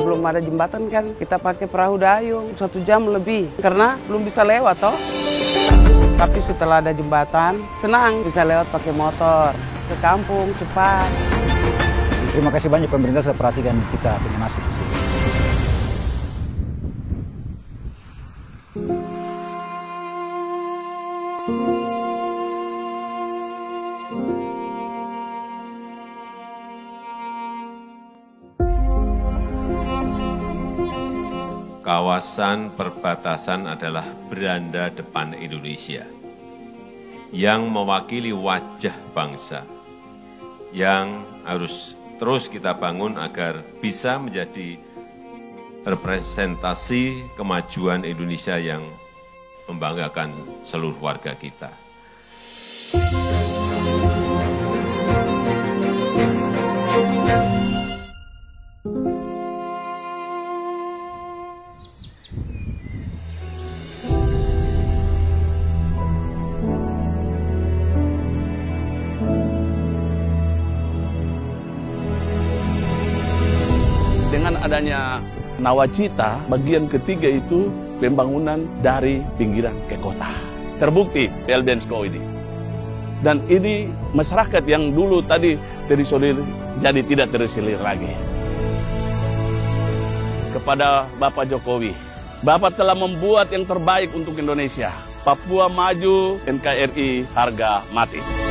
belum ada jembatan kan kita pakai perahu dayung 1 jam lebih karena belum bisa lewat toh. Tapi setelah ada jembatan senang bisa lewat pakai motor ke kampung cepat. Terima kasih banyak pemerintah sudah perhatikan kita punya nasib. Kawasan perbatasan adalah beranda depan Indonesia yang mewakili wajah bangsa yang harus terus kita bangun agar bisa menjadi representasi kemajuan Indonesia yang membanggakan seluruh warga kita. Dengan adanya nawacita, bagian ketiga itu pembangunan dari pinggiran ke kota. Terbukti PLBN SKO ini. Dan ini masyarakat yang dulu tadi terisolir jadi tidak terisolir lagi. Kepada Bapak Jokowi, Bapak telah membuat yang terbaik untuk Indonesia. Papua maju, NKRI harga mati.